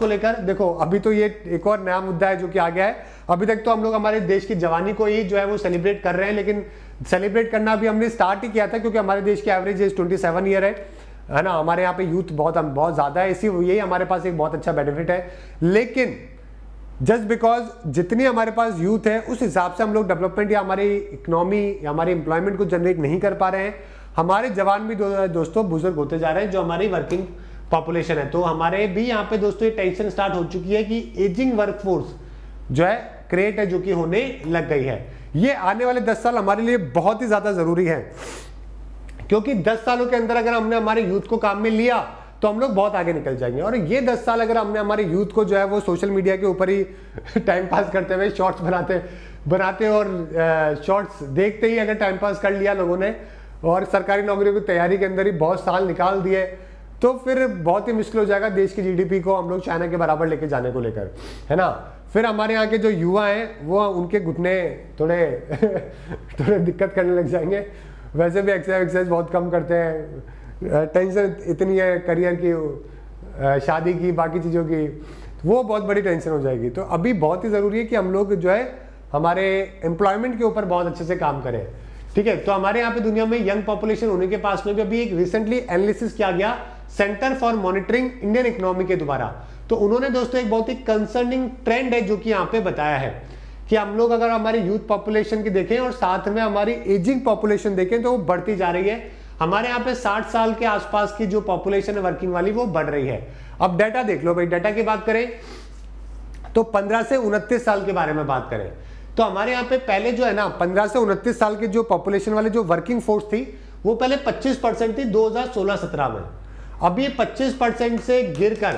को लेकर देखो, अभी तो ये एक और नया मुद्दा है जो कि आ गया है। अभी तक तो हम लोग हमारे देश की जवानी को ही जो है वो सेलिब्रेट कर रहे हैं, लेकिन सेलिब्रेट करना भी हमने स्टार्ट ही किया था क्योंकि हमारे देश की एवरेज एज 27 ईयर है ना। हमारे यहाँ पे यूथ बहुत ज्यादा है, इसी यही हमारे पास एक बहुत अच्छा बेनिफिट है। लेकिन जस्ट बिकॉज जितनी हमारे पास यूथ है उस हिसाब से हम लोग डेवलपमेंट या हमारी इकोनॉमी या हमारे एम्प्लॉयमेंट को जनरेट नहीं कर पा रहे हैं। हमारे जवान भी दोस्तों बुजुर्ग होते जा रहे हैं, जो हमारी वर्किंग पॉपुलेशन है। तो हमारे भी यहाँ पे दोस्तों ये टेंशन स्टार्ट हो चुकी है कि एजिंग वर्कफोर्स जो है क्रिएट है, जो कि होने लग गई है। ये आने वाले 10 साल हमारे लिए बहुत ही ज्यादा जरूरी है, क्योंकि 10 सालों के अंदर अगर हमने हमारे यूथ को काम में लिया तो हम लोग बहुत आगे निकल जाएंगे। और ये 10 साल अगर हमने हमारे यूथ को जो है वो सोशल मीडिया के ऊपर ही टाइम पास करते हुए शॉर्ट्स बनाते और शॉर्ट्स देखते ही अगर टाइम पास कर लिया लोगों ने और सरकारी नौकरियों की तैयारी के अंदर ही बहुत साल निकाल दिए, तो फिर बहुत ही मुश्किल हो जाएगा देश की जीडीपी को हम लोग चाइना के बराबर लेके जाने को लेकर, है ना। फिर हमारे यहाँ के जो युवा हैं वो उनके घुटने थोड़े थोड़े दिक्कत करने लग जाएंगे। वैसे भी एक्सरसाइज बहुत कम करते हैं, टेंशन इतनी है करियर की, शादी की, बाकी चीज़ों की, वो बहुत बड़ी टेंशन हो जाएगी। तो अभी बहुत ही ज़रूरी है कि हम लोग जो है हमारे एम्प्लॉयमेंट के ऊपर बहुत अच्छे से काम करें, ठीक है। तो हमारे यहाँ पे दुनिया में यंग पॉपुलेशन होने के पास में भी अभी एक रिसेंटली एनालिसिस किया गया centre for monitoring Indian economy के द्वारा। तो उन्होंने दोस्तों एक बहुत ही कंसर्निंग ट्रेंड है जो कि यहाँ पे बताया है कि हम लोग अगर हमारी यूथ पॉपुलेशन की देखें और साथ में हमारी एजिंग पॉपुलेशन देखें तो वो बढ़ती जा रही है। हमारे यहाँ पे 60 साल के आसपास की जो पॉपुलेशन है वर्किंग वाली वो बढ़ रही है। अब डाटा देख लो भाई, डाटा की बात करें तो 15 से 29 साल के बारे में बात करें तो हमारे यहाँ पे पहले जो है ना 15 से 29 साल की जो पॉपुलेशन वाले जो वर्किंग फोर्स थी वो पहले 25% थी 2016-17 में। अब ये 25% से गिरकर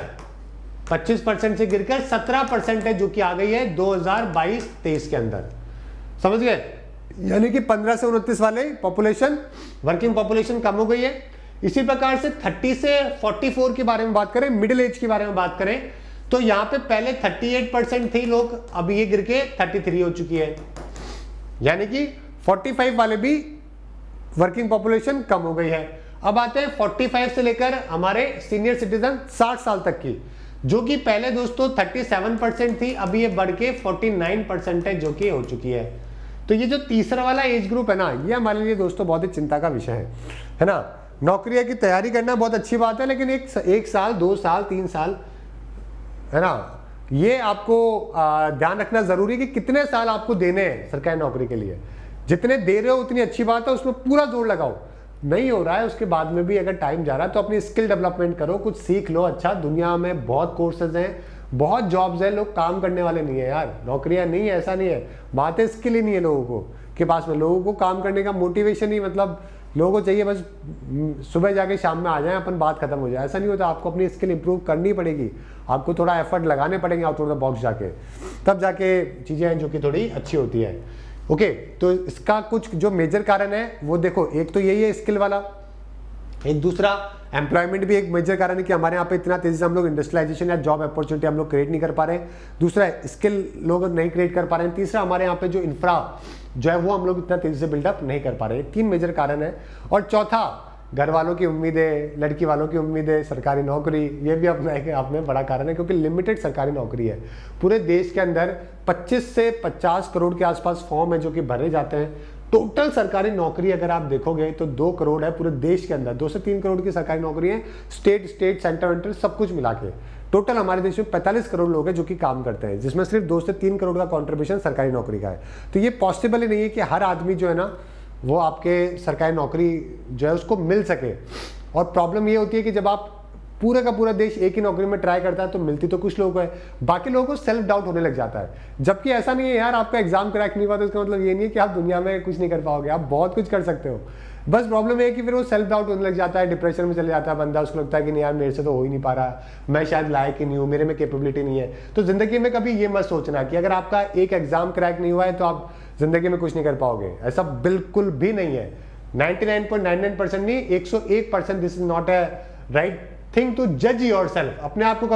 17% है जो कि आ गई है 2022-23 के अंदर, समझ गए। यानी कि 15 से 29 वाले पॉपुलेशन वर्किंग पॉपुलेशन कम हो गई है। इसी प्रकार से 30 से 44 के बारे में बात करें, मिडिल एज के बारे में बात करें तो यहाँ पे पहले 38% थी लोग, अब ये गिर के 33 हो चुकी है। यानी कि 45 वाले भी वर्किंग पॉपुलेशन कम हो गई है। अब आते हैं 45 से लेकर हमारे सीनियर सिटीजन 60 साल तक की, जो कि पहले दोस्तों 37% थी, अभी ये बढ़ के 49% है जो कि हो चुकी है। तो ये जो तीसरा वाला एज ग्रुप है ना, ये हमारे लिए दोस्तों बहुत ही चिंता का विषय है ना। नौकरी की तैयारी करना बहुत अच्छी बात है, लेकिन एक साल 2 साल 3 साल है ना, ये आपको ध्यान रखना जरूरी है कि कितने साल आपको देने हैं सरकारी नौकरी के लिए। जितने दे रहे हो उतनी अच्छी बात है, उसमें पूरा जोर लगाओ। नहीं हो रहा है उसके बाद में भी अगर टाइम जा रहा है तो अपनी स्किल डेवलपमेंट करो, कुछ सीख लो। अच्छा, दुनिया में बहुत कोर्सेज हैं, बहुत जॉब्स हैं, लोग काम करने वाले नहीं है यार, नौकरियां नहीं है, ऐसा नहीं है। बात है स्किल ही नहीं है लोगों को के पास में, लोगों को काम करने का मोटिवेशन ही, मतलब लोगों को चाहिए बस सुबह जाके शाम में आ जाए, अपन बात खत्म हो जाए। ऐसा नहीं होता, आपको अपनी स्किल इंप्रूव करनी पड़ेगी, आपको थोड़ा एफर्ट लगाने पड़ेंगे आउट ऑफ द बॉक्स जाके, तब जाके चीज़ें हैं जो कि थोड़ी अच्छी होती है। ओके, तो इसका कुछ जो मेजर कारण है वो देखो, एक तो यही है स्किल वाला, एक दूसरा एम्प्लॉयमेंट भी एक मेजर कारण है कि हमारे यहाँ पे इतना तेजी से हम लोग इंडस्ट्रियलाइजेशन या जॉब अपॉर्चुनिटी हम लोग क्रिएट नहीं कर पा रहे हैं। दूसरा स्किल लोग नहीं क्रिएट कर पा रहे हैं। तीसरा हमारे यहाँ पे जो इंफ्रा जो है वो हम लोग इतना तेजी से बिल्डअप नहीं कर पा रहे हैं। 3 मेजर कारण है। और चौथा, घर वालों की उम्मीदें, लड़की वालों की उम्मीदें, सरकारी नौकरी, ये भी अपना एक आप में बड़ा कारण है, क्योंकि लिमिटेड सरकारी नौकरी है। पूरे देश के अंदर 25 से 50 करोड़ के आसपास फॉर्म है जो कि भरे जाते हैं। टोटल सरकारी नौकरी अगर आप देखोगे तो 2 करोड़ है पूरे देश के अंदर, 2 से 3 करोड़ की सरकारी नौकरी है, स्टेट सेंटर सब कुछ मिला के। टोटल हमारे देश में 45 करोड़ लोग हैं जो कि काम करते हैं, जिसमें सिर्फ 2 से 3 करोड़ का कॉन्ट्रीब्यूशन सरकारी नौकरी का है। तो ये पॉसिबल ही नहीं है कि हर आदमी जो है ना वो आपके सरकारी नौकरी जो है उसको मिल सके। और प्रॉब्लम ये होती है कि जब आप पूरे का पूरा देश एक ही नौकरी में ट्राई करता है तो मिलती तो कुछ लोगों को है, बाकी लोगों को सेल्फ डाउट होने लग जाता है। जबकि ऐसा नहीं है यार, आपका एग्जाम क्रैक नहीं हुआ तो इसका मतलब ये नहीं है कि आप दुनिया में कुछ नहीं कर पाओगे, आप बहुत कुछ कर सकते हो। बस प्रॉब्लम है कि फिर वो सेल्फ डाउट होने लग जाता है, डिप्रेशन में चले जाता है बंदा, उसको लगता है कि नहीं यार मेरे से तो हो ही नहीं पा रहा, मैं शायद लायक ही नहीं हूँ, मेरे में कैपेबिलिटी नहीं है। तो जिंदगी में कभी ये मत सोचना कि अगर आपका एक एग्जाम क्रैक नहीं हुआ है तो आप जिंदगी में कुछ नहीं कर पाओगे, ऐसा बिल्कुल भी नहीं है। 99.99% नहीं, 101% this is not a right thing to जज योरसेल्फ। अपने आप को